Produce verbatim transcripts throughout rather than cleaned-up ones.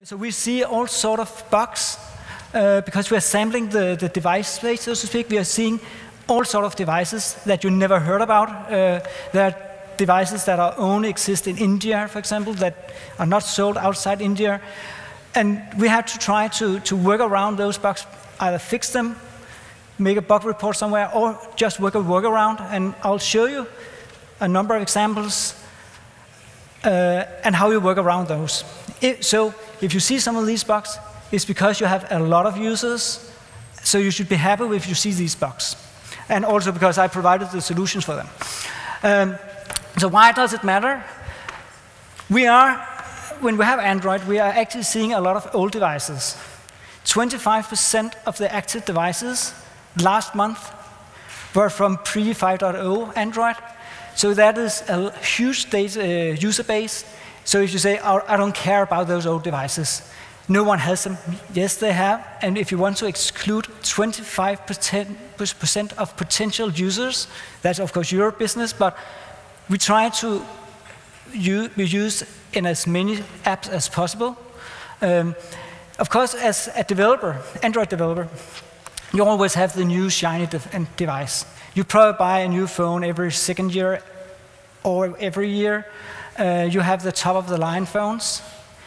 So we see all sort of bugs uh, because we are sampling the, the device space, so to speak. We are seeing all sort of devices that you never heard about. Uh, there are devices that are only exist in India, for example, that are not sold outside India. And we have to try to, to work around those bugs, either fix them, make a bug report somewhere, or just work a workaround. And I'll show you a number of examples uh, and how you work around those. If, so if you see some of these bugs, it's because you have a lot of users, so you should be happy if you see these bugs. And also because I provided the solutions for them. Um, so why does it matter? We are, when we have Android, we are actually seeing a lot of old devices. twenty-five percent of the active devices last month were from pre five point oh Android. So that is a huge data, uh, user base. So if you say, oh, I don't care about those old devices, no one has them. Yes, they have. And if you want to exclude twenty-five percent of potential users, that's of course your business, but we try to be used in as many apps as possible. Um, of course, as a developer, Android developer, you always have the new shiny de device. You probably buy a new phone every second year or every year. Uh, you have the top-of-the-line phones.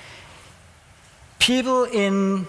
People in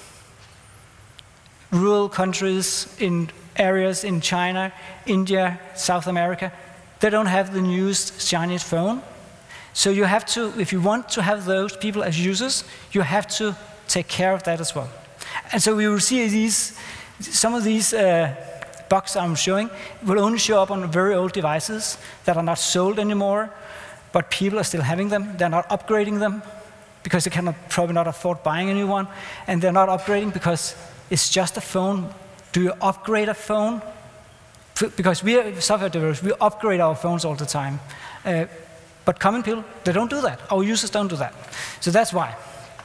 rural countries, in areas in China, India, South America, they don't have the newest, shiniest phone. So you have to, if you want to have those people as users, you have to take care of that as well. And so we will see these, some of these uh, bugs I'm showing will only show up on very old devices that are not sold anymore, but people are still having them. They're not upgrading them because they cannot probably not afford buying a new one, and they're not upgrading because it's just a phone. Do you upgrade a phone? Because we are software developers, we upgrade our phones all the time. Uh, but common people, they don't do that. Our users don't do that. So that's why.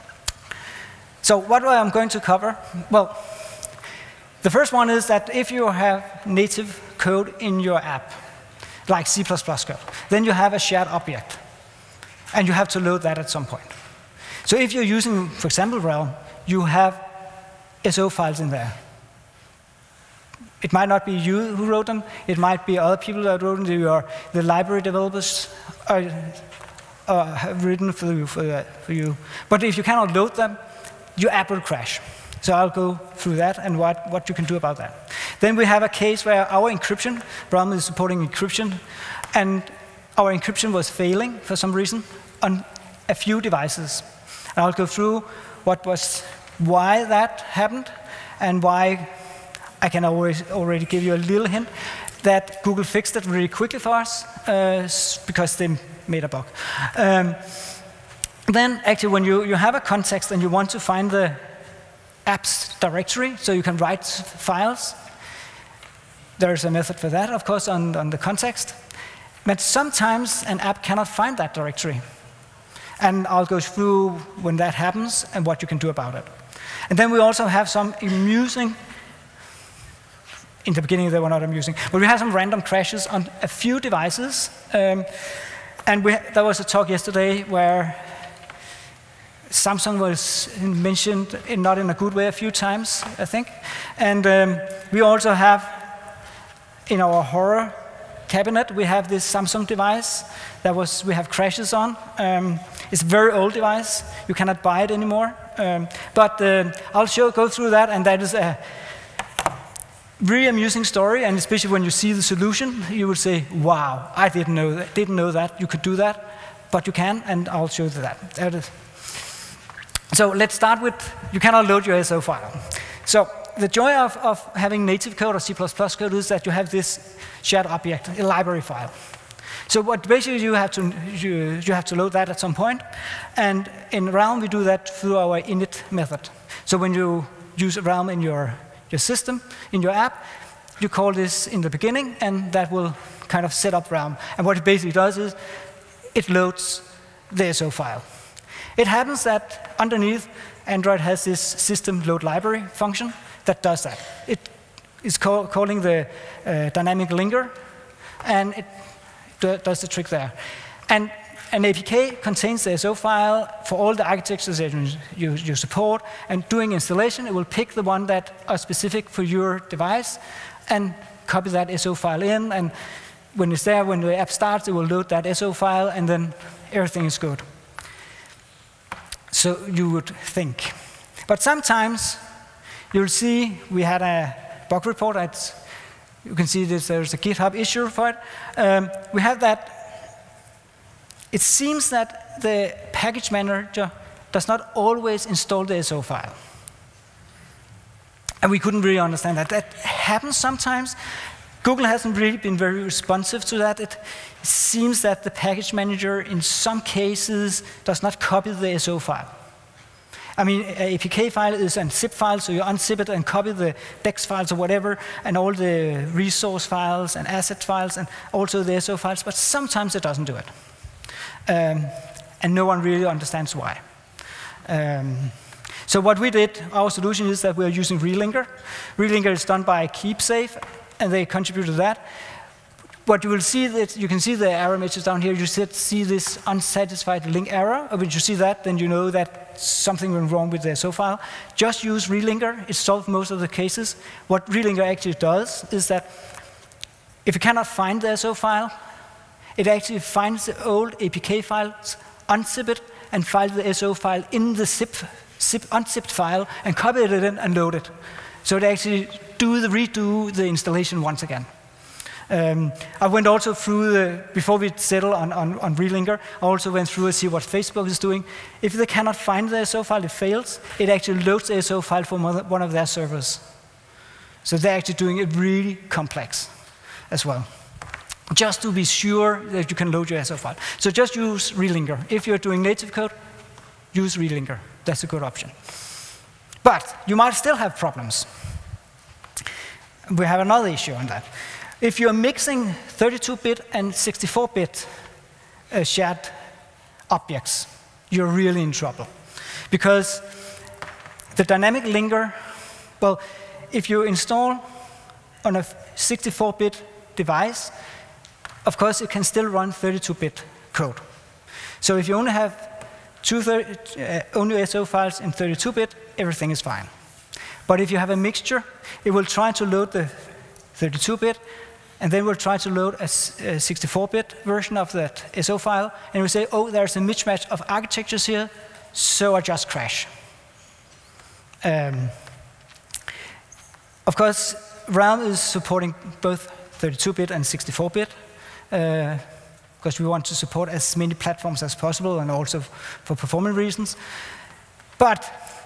So what I'm going to cover? Well, the first one is that if you have native code in your app, like C plus plus code, then you have a shared object. And you have to load that at some point. So if you're using, for example, Realm, you have S O files in there. It might not be you who wrote them. It might be other people that wrote them. Your, the library developers are, uh, have written for you, for, uh, for you. But if you cannot load them, your app will crash. So I'll go through that and what, what you can do about that. Then we have a case where our encryption, Realm is supporting encryption, and our encryption was failing for some reason on a few devices. And I'll go through what was, why that happened, and why I can always already give you a little hint that Google fixed it really quickly for us uh, because they made a bug. Um, then actually when you, you have a context and you want to find the apps directory, so you can write files. There's a method for that, of course, on, on the context. But sometimes an app cannot find that directory. And I'll go through when that happens and what you can do about it. And then we also have some amusing, in the beginning they were not amusing, but we have some random crashes on a few devices. Um, and we, there was a talk yesterday where Samsung was mentioned, in, not in a good way, a few times, I think. And um, we also have, in our horror cabinet, we have this Samsung device that was, we have crashes on. Um, it's a very old device. You cannot buy it anymore. Um, but uh, I'll show, go through that, and that is a really amusing story, and especially when you see the solution, you will say, wow, I didn't know that, didn't know that you could do that, but you can, and I'll show you that. That is. So let's start with, you cannot load your S O file. So the joy of, of having native code or C plus plus code is that you have this shared object, a library file. So what basically you have to, you, you have to load that at some point, and in Realm we do that through our init method. So when you use Realm in your, your system, in your app, you call this in the beginning, and that will kind of set up Realm. And what it basically does is, it loads the S O file. It happens that underneath, Android has this system load library function that does that. It is call, calling the uh, dynamic linker, and it do, does the trick there. And an A P K contains the S O file for all the architectures that you, you support, and doing installation, it will pick the one that are specific for your device and copy that S O file in, and when it's there, when the app starts, it will load that S O file, and then everything is good. So you would think. But sometimes you'll see we had a bug report. It's, you can see this, there's a GitHub issue for it. Um, we have that. It seems that the package manager does not always install the S O file. And we couldn't really understand that. That happens sometimes. Google hasn't really been very responsive to that. It seems that the package manager, in some cases, does not copy the S O file. I mean, an A P K file is a zip file, so you unzip it and copy the dex files or whatever, and all the resource files and asset files, and also the S O files, but sometimes it doesn't do it. Um, and no one really understands why. Um, so what we did, our solution is that we're using Relinker. Relinker is done by KeepSafe, and they contribute to that. What you will see, that you can see the error message down here. You see this unsatisfied link error. When you see that, then you know that something went wrong with the S O file. Just use Relinker. It solves most of the cases. What Relinker actually does is that if you cannot find the S O file, it actually finds the old A P K files, unzip it, and file the S O file in the zip, zip, unzipped file, and copy it in and load it. So it actually do the redo the installation once again. Um, I went also through the, before we settle on, on, on Relinker, I also went through and see what Facebook is doing. If they cannot find the S O file, it fails. It actually loads the S O file from one of their servers. So they're actually doing it really complex as well, just to be sure that you can load your S O file. So just use Relinker. If you're doing native code, use Relinker. That's a good option. But you might still have problems. We have another issue on that. If you're mixing thirty-two bit and sixty-four bit uh, shared objects, you're really in trouble. Because the dynamic linker, well, if you install on a sixty-four bit device, of course, it can still run thirty-two bit code. So if you only have two uh, only S O files in thirty-two bit, everything is fine. But if you have a mixture, it will try to load the thirty-two bit, and then we'll try to load a sixty-four bit version of that S O file, and we say, oh, there's a mismatch of architectures here, so I just crash. Um, of course, Realm is supporting both thirty-two bit and sixty-four bit, uh, because we want to support as many platforms as possible, and also for performance reasons. But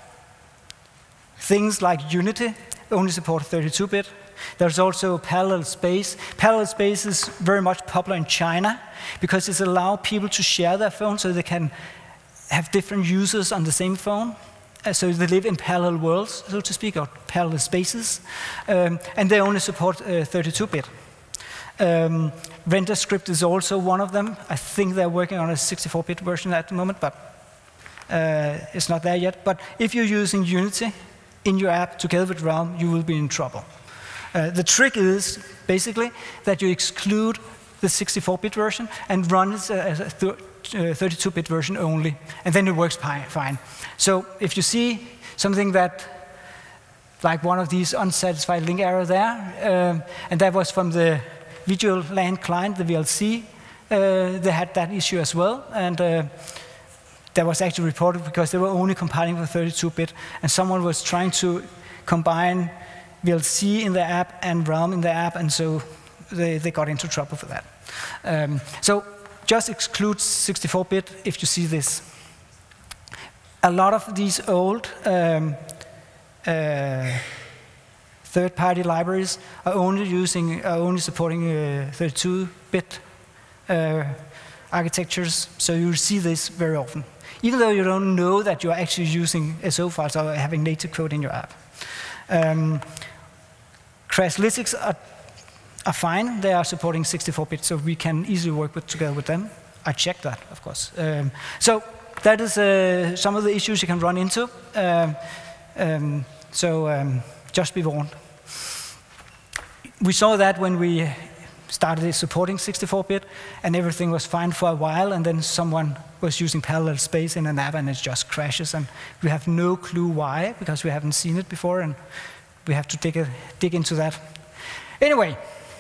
things like Unity only support thirty-two bit. There's also parallel space. Parallel space is very much popular in China because it allows people to share their phone so they can have different users on the same phone. Uh, so they live in parallel worlds, so to speak, or parallel spaces. Um, and they only support thirty-two bit. Um, RenderScript is also one of them. I think they're working on a sixty-four bit version at the moment, but uh, it's not there yet. But if you're using Unity in your app together with Realm, you will be in trouble. Uh, the trick is basically that you exclude the sixty-four bit version and run it as a thirty-two bit version only, and then it works fine. So if you see something that, like one of these unsatisfied link error there, um, and that was from the Visual LAN client, the V L C, uh, they had that issue as well, and uh, that was actually reported because they were only compiling for thirty-two bit, and someone was trying to combine V L C in the app and Realm in the app, and so they, they got into trouble for that. Um, so just exclude sixty-four bit if you see this. A lot of these old um, uh, third-party libraries are only using, are only supporting thirty-two bit uh, uh, architectures, so you'll see this very often, even though you don't know that you're actually using S O files or having native code in your app. Um, Crashlytics are, are fine. They are supporting sixty-four bit, so we can easily work with, together with them. I checked that, of course. Um, so that is uh, some of the issues you can run into. Um, um, so um, just be warned. We saw that when we started supporting sixty-four bit, and everything was fine for a while, and then someone was using parallel space in an app, and it just crashes, and we have no clue why, because we haven't seen it before, and we have to dig, a, dig into that. Anyway,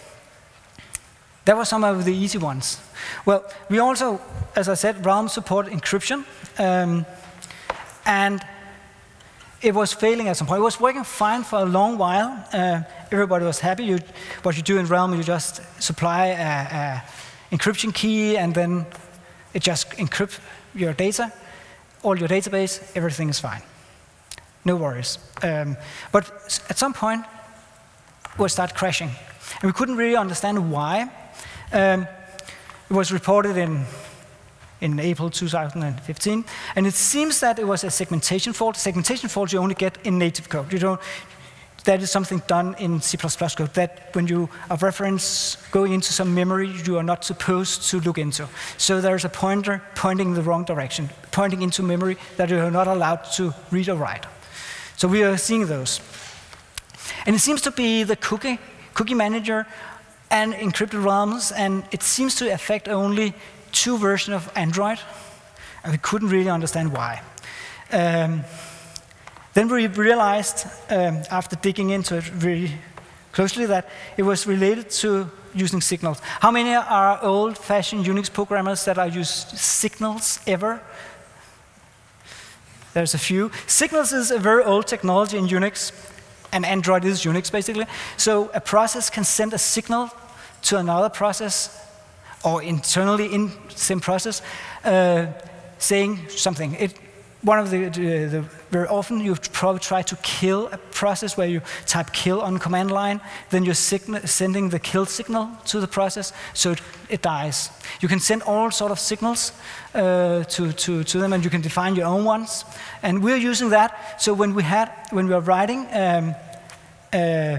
that were some of the easy ones. Well, we also, as I said, Realm support encryption, um, and it was failing at some point. It was working fine for a long while. Uh, everybody was happy. You, what you do in Realm, you just supply an encryption key, and then it just encrypts your data, all your database, everything is fine. No worries. Um, but at some point, it would start crashing. And we couldn't really understand why. Um, it was reported in in April two thousand fifteen, and it seems that it was a segmentation fault. Segmentation fault you only get in native code. You don't. That is something done in C plus plus code. That when you are reference going into some memory, you are not supposed to look into. So there's a pointer pointing the wrong direction, pointing into memory that you are not allowed to read or write. So we are seeing those, and it seems to be the cookie cookie manager and encrypted realms, and it seems to affect only two versions of Android, and we couldn't really understand why. Um, then we realized, um, after digging into it really closely, that it was related to using signals. How many are old-fashioned Unix programmers that are used signals ever? There's a few. Signals is a very old technology in Unix, and Android is Unix, basically. So a process can send a signal to another process, or internally in the same process, uh, saying something. It, one of the, the, the, very often you probably try to kill a process where you type kill on command line, then you're sending the kill signal to the process, so it, it dies. You can send all sort of signals uh, to, to, to them, and you can define your own ones. And we're using that, so when we had, when we were writing, um, uh,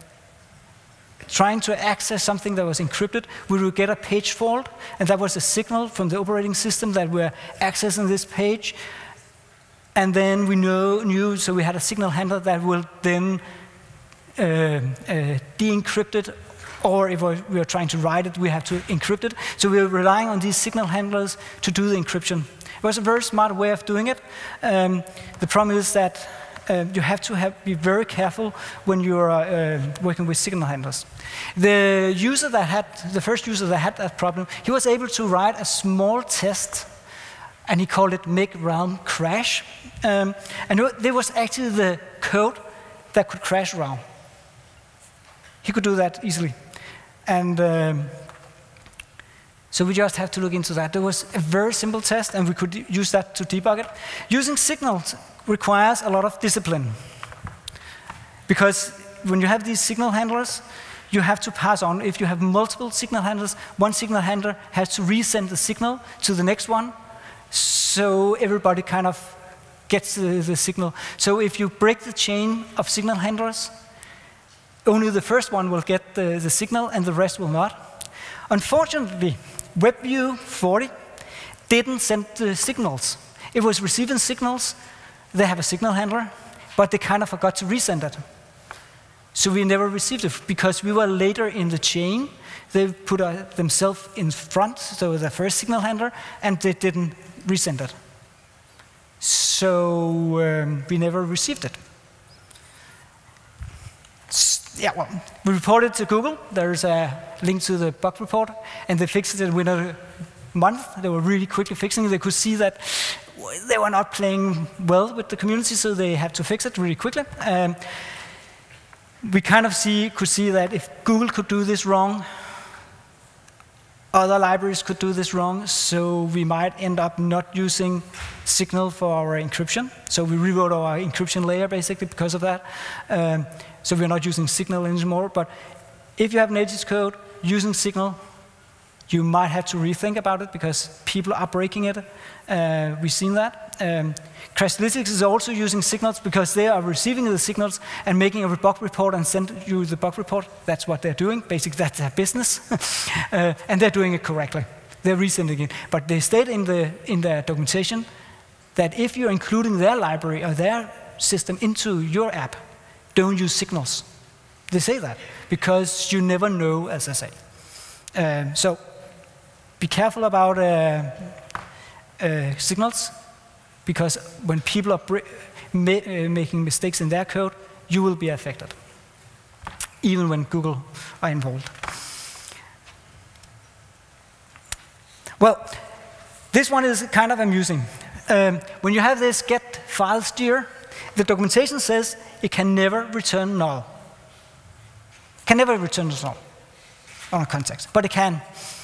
trying to access something that was encrypted, we would get a page fault, and that was a signal from the operating system that we're accessing this page. And then we know, knew, so we had a signal handler that will then uh, uh, de-encrypt it, or if we were trying to write it, we have to encrypt it. So we were relying on these signal handlers to do the encryption. It was a very smart way of doing it. Um, the problem is that Uh, you have to have, be very careful when you're uh, working with signal handlers. The user that had, the first user that had that problem, he was able to write a small test, and he called it make Realm crash. Um, and there was actually the code that could crash Realm. He could do that easily. And um, so we just have to look into that. There was a very simple test, and we could use that to debug it. Using signals requires a lot of discipline, because when you have these signal handlers, you have to pass on. If you have multiple signal handlers, one signal handler has to resend the signal to the next one, so everybody kind of gets the, the signal. So if you break the chain of signal handlers, only the first one will get the, the signal, and the rest will not. Unfortunately, WebView forty didn't send the signals. It was receiving signals. They have a signal handler, but they kind of forgot to resend it. So we never received it, because we were later in the chain. They put uh, themselves in front, so the first signal handler, and they didn't resend it. So um, we never received it. S yeah, well, we reported to Google. There's a link to the bug report, and they fixed it within a month. They were really quickly fixing it. They could see that they were not playing well with the community, so they had to fix it really quickly. Um, we kind of see, could see that if Google could do this wrong, other libraries could do this wrong, so we might end up not using Signal for our encryption. So we rewrote our encryption layer basically because of that. Um, so we're not using Signal anymore. But if you have native code using Signal, you might have to rethink about it, because people are breaking it. Uh, we've seen that. Um, Crashlytics is also using signals, because they are receiving the signals and making a bug report and send you the bug report. That's what they're doing. Basically, that's their business. uh, and they're doing it correctly. They're resending it. But they state in, the, in their documentation that if you're including their library or their system into your app, don't use signals. They say that, because you never know, as I say. Um, so be careful about uh, uh, signals, because when people are ma uh, making mistakes in their code, you will be affected, even when Google are involved. Well, this one is kind of amusing. Um, when you have this get file steer, the documentation says it can never return null. Can never return null on a context, but it can.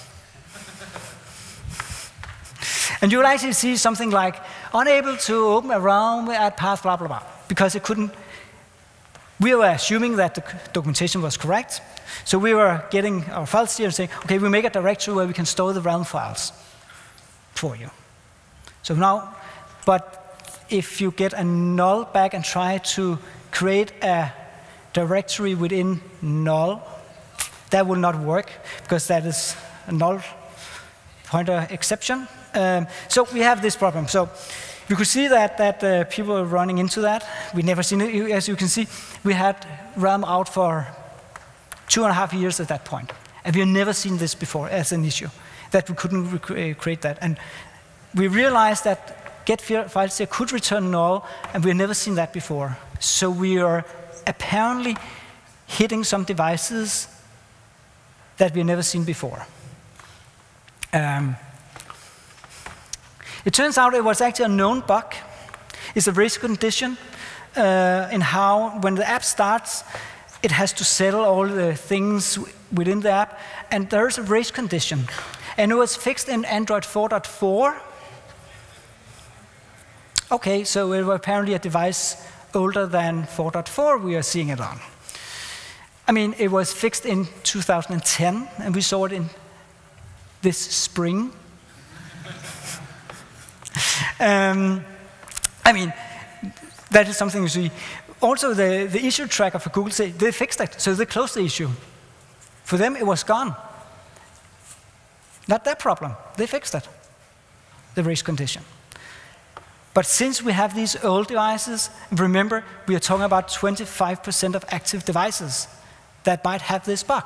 And you will actually see something like unable to open a realm at path, blah, blah, blah, because it couldn't. We were assuming that the documentation was correct, so we were getting our file steer and saying, okay, we make a directory where we can store the realm files for you. So now, but if you get a null back and try to create a directory within null, that will not work, because that is a null pointer exception. Um, so we have this problem. So you could see that, that uh, people are running into that. We've never seen it. As you can see, we had realm out for two and a half years at that point. And we've never seen this before as an issue, that we couldn't rec create that. And we realized that get file steer could return null, and we've never seen that before. So we are apparently hitting some devices that we've never seen before. Um, it turns out it was actually a known bug. It's a race condition uh, in how, when the app starts, it has to settle all the things within the app, and there's a race condition. And it was fixed in Android four point four. Okay, so it was apparently a device older than four point four we are seeing it on. I mean, it was fixed in two thousand ten, and we saw it in this spring. um, I mean, that is something you see. Also, the, the issue tracker for Google, say they fixed it, so they closed the issue. For them, it was gone. Not their problem. They fixed it, the race condition. But since we have these old devices, remember, we are talking about twenty-five percent of active devices that might have this bug.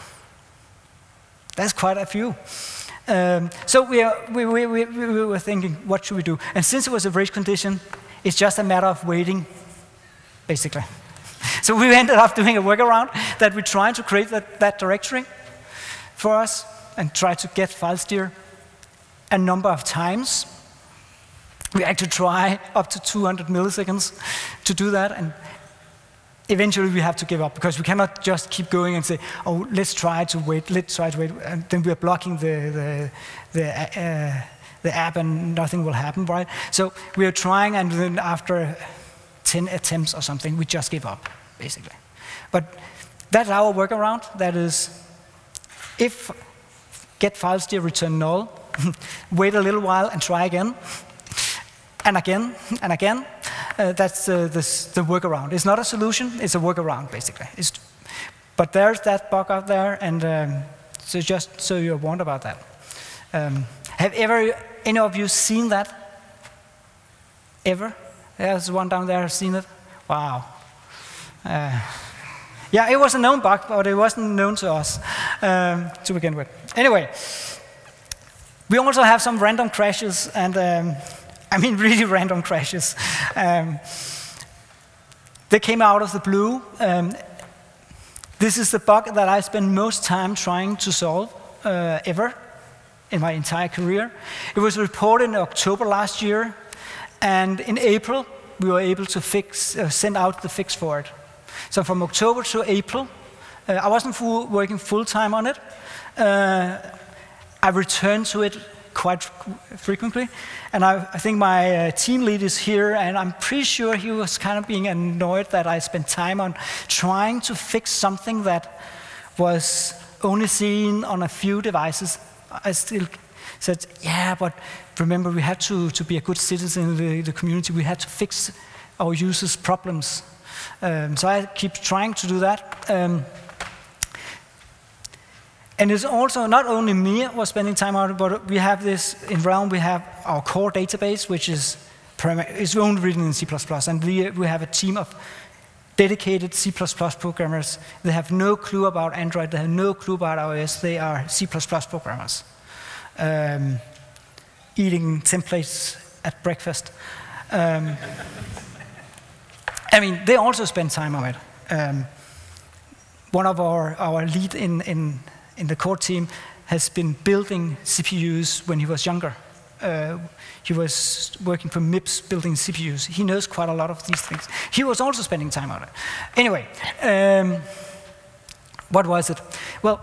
That's quite a few. Um, so we, are, we, we, we, we were thinking, what should we do? And since it was a race condition, it's just a matter of waiting, basically. So we ended up doing a workaround that we tried to create that, that directory for us and try to get file steer a number of times. We had to try up to two hundred milliseconds to do that, and eventually we have to give up, because we cannot just keep going and say, oh, let's try to wait, let's try to wait, and then we are blocking the, the, the, uh, the app and nothing will happen, right? So we are trying, and then after ten attempts or something, we just give up, basically. But that's our workaround. That is, if get file steer return null, wait a little while and try again. And again, and again, uh, that's uh, this, the workaround. It's not a solution, it's a workaround, basically. It's, but there's that bug out there, and um, so just so you're warned about that. Um, have ever, any of you seen that? Ever? There's one down there, seen it? Wow. Uh, yeah, it was a known bug, but it wasn't known to us um, to begin with. Anyway, we also have some random crashes, and um, I mean, really random crashes. Um, they came out of the blue. Um, this is the bug that I spent most time trying to solve uh, ever in my entire career. It was reported in October last year, and in April, we were able to fix, uh, send out the fix for it. So from October to April, uh, I wasn't full, working full-time on it. Uh, I returned to it quite frequently, and I, I think my uh, team lead is here, and I'm pretty sure he was kind of being annoyed that I spent time on trying to fix something that was only seen on a few devices. I still said, yeah, but remember, we had to, to be a good citizen in the, the community. We had to fix our users' problems. Um, so I keep trying to do that. Um, And it's also not only me who was spending time on it, but we have this, in Realm we have our core database, which is, is only written in C plus plus, and we, we have a team of dedicated C plus plus programmers. They have no clue about Android. They have no clue about iOS. They are C plus plus programmers. Um, eating templates at breakfast. Um, I mean, they also spend time on it. Um, one of our, our lead in, in, in the core team has been building C P Us when he was younger. Uh, he was working for M I P S building C P Us. He knows quite a lot of these things. He was also spending time on it. Anyway, um, what was it? Well,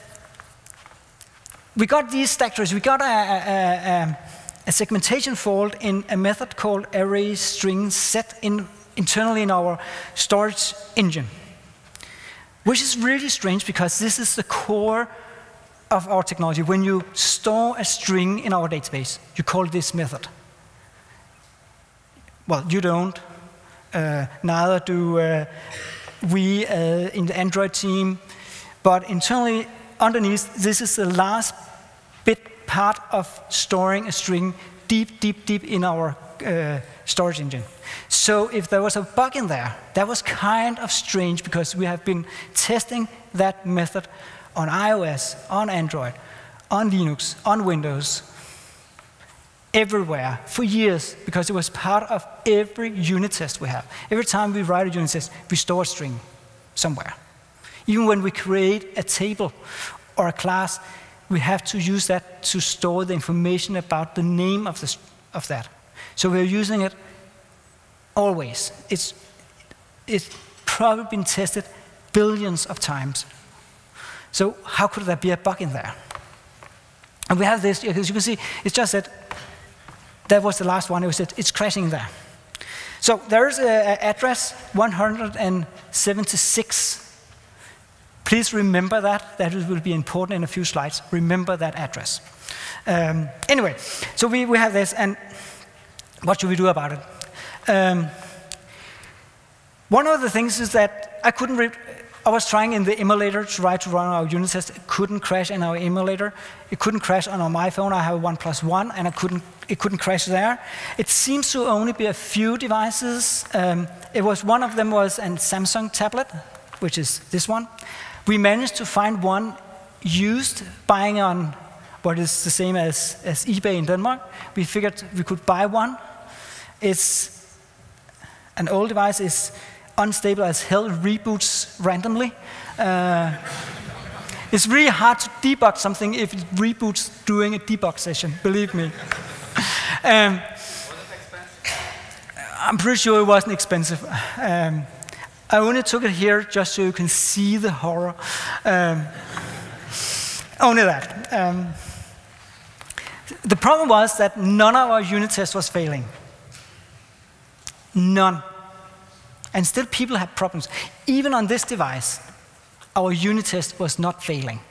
we got these stack traces. We got a, a, a, a segmentation fault in a method called array string set in, internally in our storage engine, which is really strange because this is the core of our technology. When you store a string in our database, you call this method. Well, you don't. Uh, neither do uh, we uh, in the Android team. But internally, underneath, this is the last bit part of storing a string deep, deep, deep in our uh, storage engine. So if there was a bug in there, that was kind of strange because we have been testing that method on iOS, on Android, on Linux, on Windows, everywhere for years, because it was part of every unit test we have. Every time we write a unit test, we store a string somewhere. Even when we create a table or a class, we have to use that to store the information about the name of, the, of that. So we're using it always. It's, it's probably been tested billions of times. So how could there be a bug in there? And we have this, as you can see, it's just that that was the last one. It was that it's crashing there. So there is an address, one hundred seventy-six. Please remember that. That will be important in a few slides. Remember that address. Um, anyway, so we, we have this, and what should we do about it? Um, one of the things is that I couldn't read. I was trying in the emulator to try to run our unit test. It couldn't crash in our emulator. It couldn't crash on my phone. I have a OnePlus One, and I couldn't, it couldn't crash there. It seems to only be a few devices. Um, it was one of them was a Samsung tablet, which is this one. We managed to find one used, buying on what is the same as, as eBay in Denmark. We figured we could buy one. It's an old device. It's unstable as hell, reboots randomly. Uh, it's really hard to debug something if it reboots during a debug session, believe me. um, I'm pretty sure it wasn't expensive. Um, I only took it here just so you can see the horror. Um, only that. Um, the problem was that none of our unit tests was failing. None. And still people have problems. Even on this device, our unit test was not failing.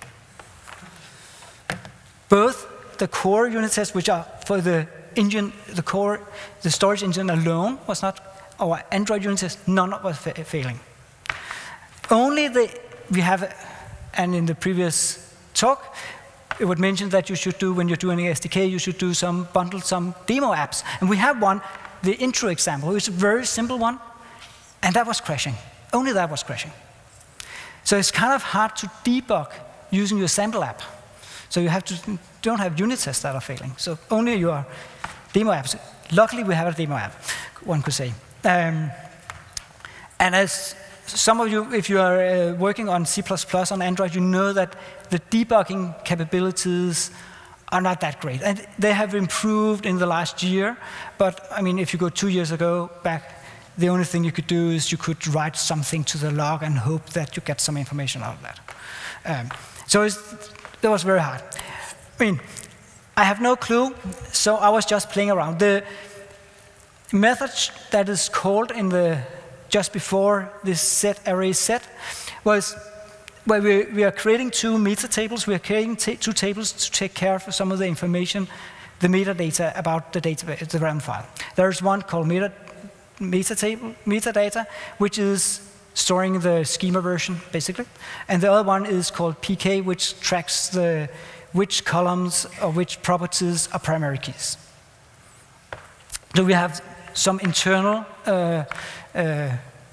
Both the core unit tests, which are for the engine, the core, the storage engine alone was not, our Android unit test, none of us fa failing. Only the, we have, and in the previous talk, it was mentioned that you should do, when you're doing an S D K, you should do some, bundle some demo apps. And we have one, the intro example, it's a very simple one. And that was crashing. Only that was crashing. So it's kind of hard to debug using your sample app. So you have to don't have unit tests that are failing. So only your demo apps. Luckily, we have a demo app, one could say. Um, and as some of you, if you are uh, working on C plus plus on Android, you know that the debugging capabilities are not that great. And they have improved in the last year. But I mean, if you go two years ago back, the only thing you could do is you could write something to the log and hope that you get some information out of that. Um, so it's, that was very hard. I mean, I have no clue, so I was just playing around. The method that is called in the just before this set array set was where we, we are creating two meta tables. We are creating ta two tables to take care of some of the information, the metadata about the database, the RAM file. There's one called meta. Metadata, metadata, which is storing the schema version, basically. And the other one is called P K, which tracks the, which columns or which properties are primary keys. So we have some internal uh, uh,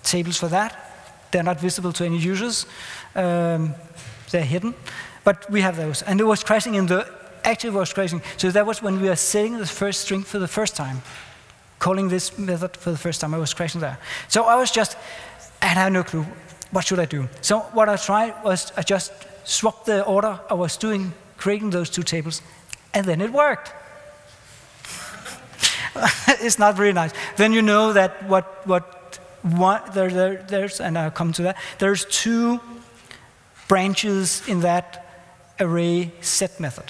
tables for that. They're not visible to any users. Um, they're hidden. But we have those. And it was crashing in the, actually it was crashing. So that was when we were setting the first string for the first time. Calling this method for the first time, I was crashing there. So I was just, and I had no clue, what should I do? So what I tried was I just swapped the order I was doing, creating those two tables, and then it worked. It's not really nice. Then you know that what, what one, there, there, there's, and I'll come to that, there's two branches in that array set method.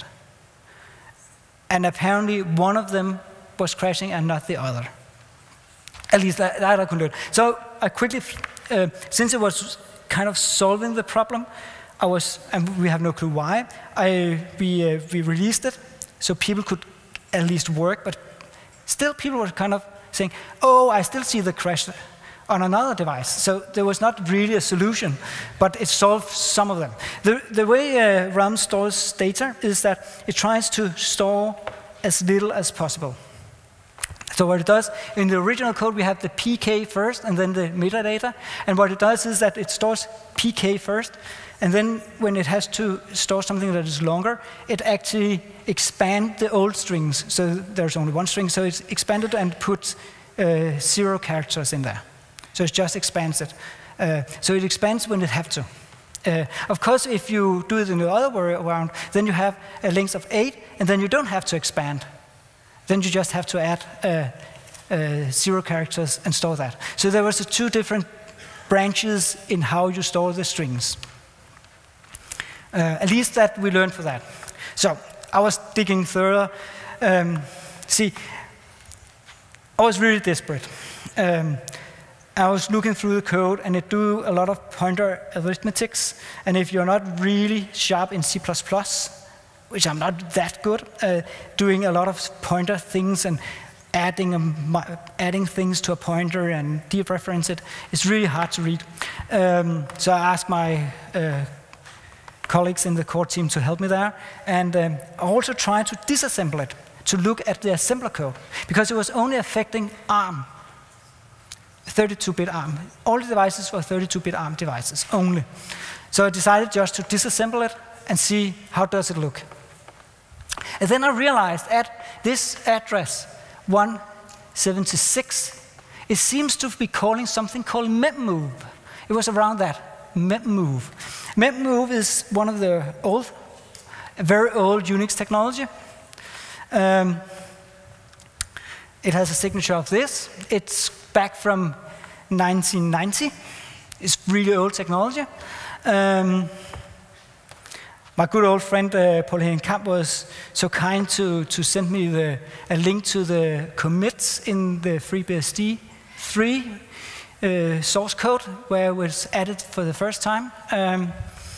And apparently one of them was crashing and not the other. At least that, that I could learn. So I quickly, uh, since it was kind of solving the problem, I was, and we have no clue why, I, we, uh, we released it so people could at least work, but still people were kind of saying, oh, I still see the crash on another device. So there was not really a solution, but it solved some of them. The, the way uh, Realm stores data is that it tries to store as little as possible. So what it does, in the original code we have the P K first and then the metadata, and what it does is that it stores P K first, and then when it has to store something that is longer, it actually expands the old strings. So there's only one string, so it's expanded and puts uh, zero characters in there. So it just expands it. Uh, so it expands when it has to. Uh, of course, if you do it in the other way around, then you have a length of eight, and then you don't have to expand. Then you just have to add uh, uh, zero characters and store that. So there was uh, two different branches in how you store the strings. Uh, at least that we learned for that. So I was digging further. Um, see, I was really desperate. Um, I was looking through the code, and it do a lot of pointer arithmetics. And if you're not really sharp in C plus plus, which I'm not that good, uh, doing a lot of pointer things and adding, a, adding things to a pointer and dereference it, it's really hard to read. Um, so I asked my uh, colleagues in the core team to help me there. And um, I also tried to disassemble it, to look at the assembler code, because it was only affecting ARM. thirty-two bit ARM. All the devices were thirty-two bit ARM devices only. So I decided just to disassemble it and see how does it look. And then I realized at this address, one seventy-six, it seems to be calling something called memmove. It was around that, memmove. Memmove is one of the old, very old Unix technology. Um, it has a signature of this. It's back from nineteen ninety. It's really old technology. Um, my good old friend uh, Paul Henning Kamp was so kind to, to send me the, a link to the commits in the FreeBSD three uh, source code, where it was added for the first time. Um,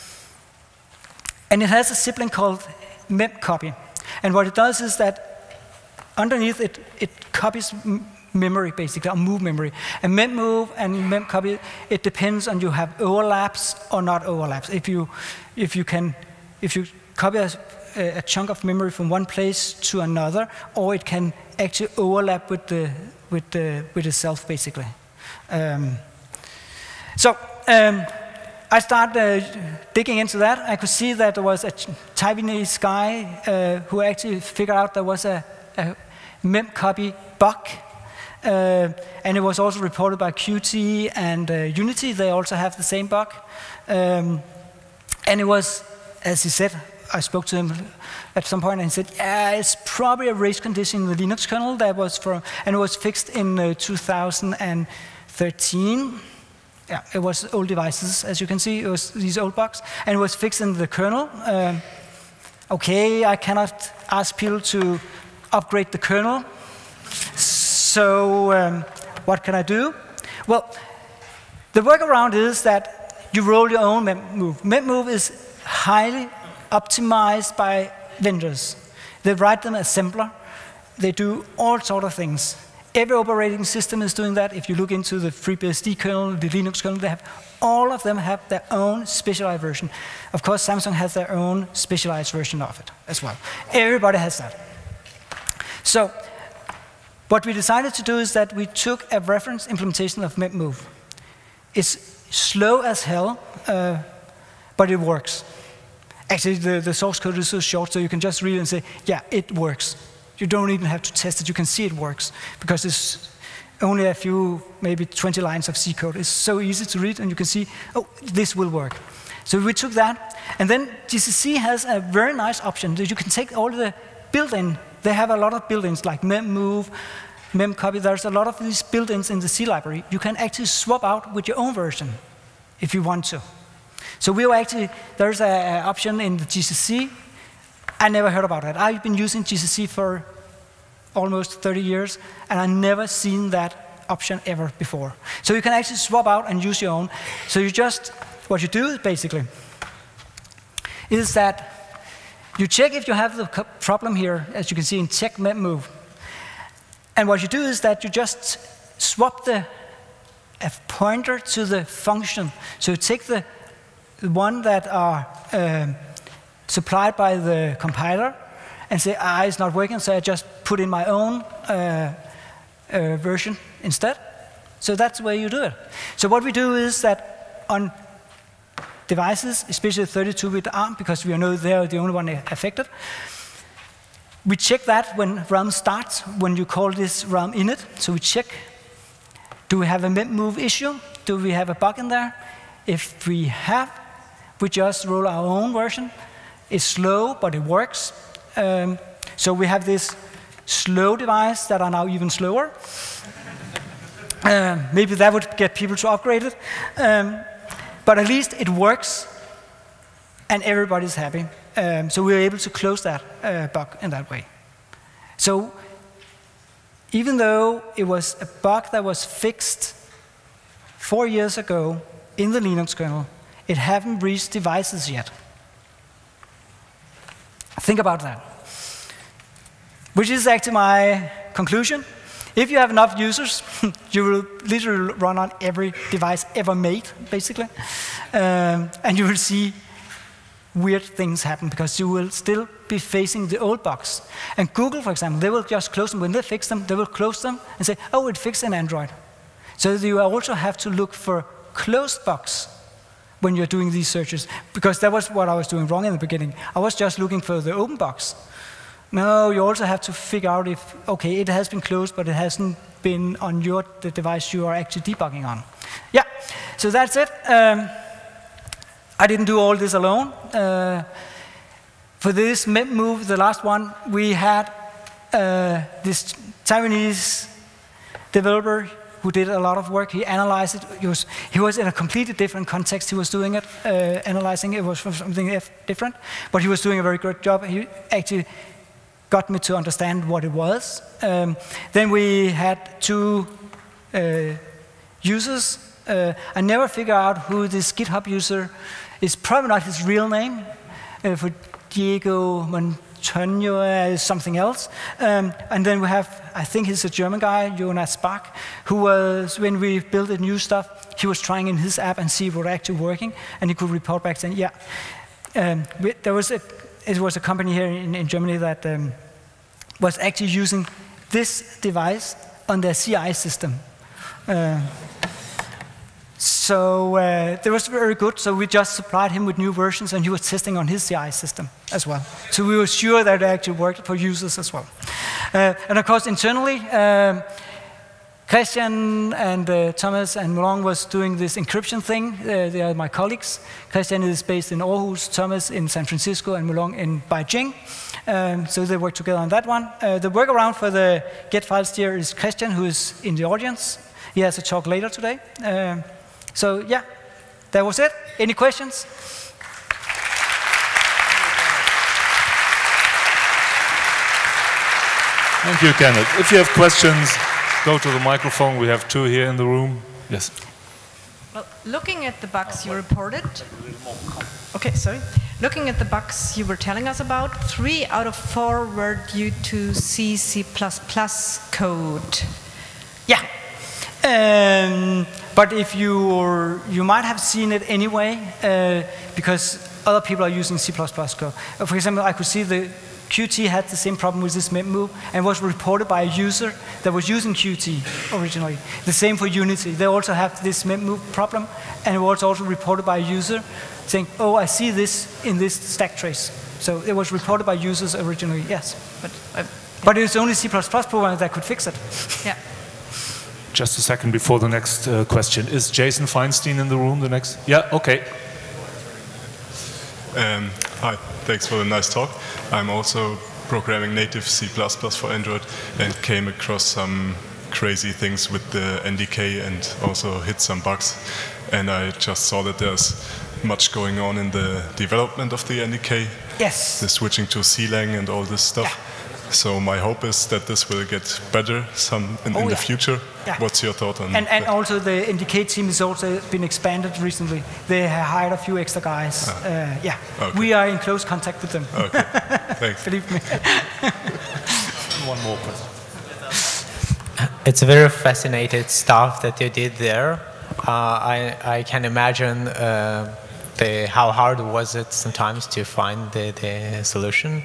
and it has a sibling called memcopy. And what it does is that underneath it, it copies memory, basically, or move memory. And memmove and memcopy, it depends on you have overlaps or not overlaps. If you, if you can, if you copy a, a chunk of memory from one place to another, or it can actually overlap with the with the with itself, basically. Um, so um, I started uh, digging into that. I could see that there was a Taiwanese guy uh, who actually figured out there was a, a memcopy bug. Uh, and it was also reported by Qt and uh, Unity. They also have the same bug. Um, and it was, as he said, I spoke to him at some point and he said, yeah, it's probably a race condition in the Linux kernel that was from, and it was fixed in uh, two thousand thirteen. Yeah, it was old devices, as you can see, it was these old bugs, and it was fixed in the kernel. Um, okay, I cannot ask people to upgrade the kernel. So um, what can I do? Well, the workaround is that you roll your own memmove. Memmove is highly optimized by vendors. They write them assembler. They do all sorts of things. Every operating system is doing that. If you look into the FreeBSD kernel, the Linux kernel, they have, all of them have their own specialized version. Of course, Samsung has their own specialized version of it as well. Everybody has that. So what we decided to do is that we took a reference implementation of memmove. It's slow as hell, uh, but it works. Actually, the, the source code is so short, so you can just read it and say, yeah, it works. You don't even have to test it. You can see it works, because it's only a few, maybe twenty lines of C code. It's so easy to read, and you can see, oh, this will work. So we took that, and then G C C has a very nice option that you can take all the built-in. They have a lot of built-ins like memmove, memcopy. There's a lot of these built-ins in the C library. You can actually swap out with your own version if you want to. So we were actually, there's an option in the G C C. I never heard about that. I've been using G C C for almost thirty years, and I've never seen that option ever before. So you can actually swap out and use your own. So you just, what you do basically is that you check if you have the problem here, as you can see in check memmove. And what you do is that you just swap the a pointer to the function. So you take the, the one that are um, supplied by the compiler and say, ah, it's not working, so I just put in my own uh, uh, version instead. So that's the way you do it. So what we do is that on devices, especially thirty-two bit ARM, because we know they're the only one affected, we check that when RAM starts, when you call this RAM init. So we check, do we have a memmove issue? Do we have a bug in there? If we have, we just roll our own version. It's slow, but it works. Um, so we have this slow device that are now even slower. um, maybe that would get people to upgrade it. Um, but at least it works, and everybody's happy. Um, so we were able to close that uh, bug in that way. So even though it was a bug that was fixed four years ago in the Linux kernel, it haven't reached devices yet. Think about that. Which is actually my conclusion. If you have enough users, you will literally run on every device ever made, basically. Um, and you will see weird things happen, because you will still be facing the old bugs. And Google, for example, they will just close them. When they fix them, they will close them and say, oh, it fixed in Android. So you also have to look for closed bugs when you're doing these searches, because that was what I was doing wrong in the beginning. I was just looking for the open bugs. No, you also have to figure out if, okay, it has been closed, but it hasn't been on your the device you are actually debugging on. Yeah, so that's it. Um, I didn't do all this alone. Uh, for this memmove, the last one, we had uh, this Taiwanese developer who did a lot of work. He analyzed it. He was, he was in a completely different context. He was doing it, uh, analyzing it. It was for something different, but he was doing a very good job. He actually got me to understand what it was. Um, then we had two uh, users. Uh, I never figured out who this GitHub user is. Probably not his real name. Uh, for Diego Montoño is something else. Um, and then we have, I think he's a German guy, Jonas Bach, who was, when we built the new stuff, he was trying in his app and see if it was actually working, and he could report back saying, yeah. Um, we, there was a, it was a company here in, in Germany that um, was actually using this device on their C I system. Uh, So uh, that was very good. So we just supplied him with new versions, and he was testing on his C I system as well. So we were sure that it actually worked for users as well. Uh, and of course, internally, um, Christian and uh, Thomas and Mulong was doing this encryption thing. Uh, they are my colleagues. Christian is based in Aarhus, Thomas in San Francisco, and Mulong in Beijing. Um, so they work together on that one. Uh, the workaround for the get file steer is Christian, who is in the audience. He has a talk later today. Uh, So yeah, that was it. Any questions? Thank you, Kenneth. If you have questions, go to the microphone. We have two here in the room. Yes. Well, looking at the bugs you reported, okay, sorry. Looking at the bugs you were telling us about, three out of four were due to C, C plus plus code. Yeah. Um, but if you you might have seen it anyway, uh, because other people are using C plus plus code. Uh, for example, I could see the Qt had the same problem with this move and was reported by a user that was using Qt originally. The same for Unity. They also have this move problem, and it was also reported by a user saying, oh, I see this in this stack trace. So it was reported by users originally, yes. But, uh, but it was only C plus plus programmers that could fix it. Yeah. Just a second before the next uh, question. Is Jason Feinstein in the room, the next? Yeah, okay. Um, hi, thanks for the nice talk. I'm also programming native C plus plus for Android and came across some crazy things with the N D K and also hit some bugs. And I just saw that there's much going on in the development of the N D K. Yes. The switching to C lang and all this stuff. Yeah. So my hope is that this will get better some in, oh, in yeah. the future. Yeah. What's your thought on and, and that? also the N D K team has also been expanded recently. They have hired a few extra guys. Ah. Uh, yeah, okay. We are in close contact with them. Okay, thanks. Believe me. One more question. It's very fascinating stuff that you did there. Uh, I, I can imagine uh, the, how hard was it sometimes to find the, the solution.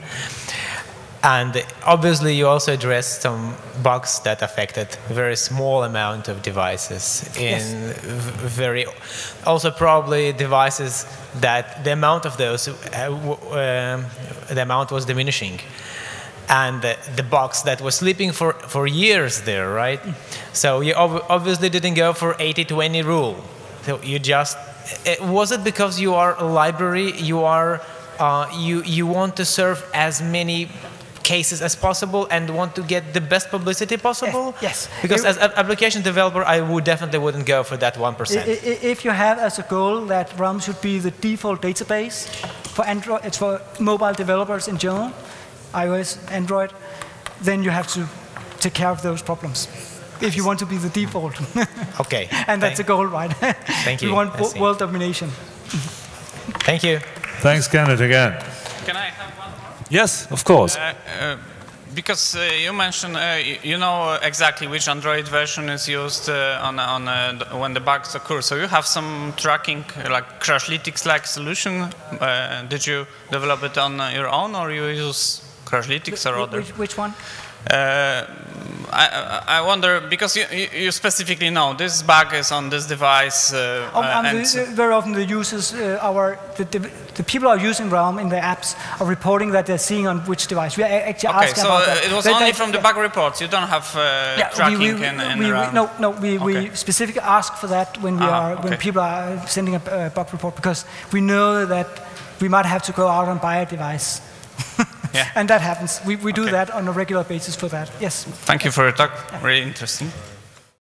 And obviously, you also addressed some bugs that affected a very small amount of devices. In yes. very, also probably devices that the amount of those, uh, um, the amount was diminishing. And the, the box that was sleeping for, for years there, right? So you ob obviously didn't go for eighty twenty rule. So you just, it, was it because you are a library, you are, uh, you, you want to serve as many cases as possible and want to get the best publicity possible? Yes. yes. Because it, as an application developer, I would definitely wouldn't go for that one percent. If you have as a goal that RAM should be the default database for Android, it's for mobile developers in general, iOS, Android, then you have to take care of those problems. If you want to be the default. Okay. And that's Thank the goal, right? Thank you. We want world domination. Thank you. Thanks, Kenneth, again. Can I have one more? Yes, of course. Uh, uh, because uh, you mentioned, uh, you know exactly which Android version is used uh, on, on uh, when the bugs occur. So you have some tracking, uh, like Crashlytics-like solution. Uh, did you develop it on uh, your own, or you use Crashlytics or other? Which, which one? Uh, I, I wonder, because you, you specifically know this bug is on this device. Uh, um, uh, and the, very often the users, uh, our, the, the, the people who are using RAM in the apps are reporting that they're seeing on which device. We are actually okay, asking so about that. it was that, only that, from the yeah. bug reports. You don't have uh, yeah, tracking we, we, in, in we, RAM. we, No, no. We, okay. we specifically ask for that when we uh-huh, are when okay. people are sending a uh, bug report, because we know that we might have to go out and buy a device. Yeah. And that happens. We, we do okay. that on a regular basis for that. Yes. Thank you for your talk. Really interesting.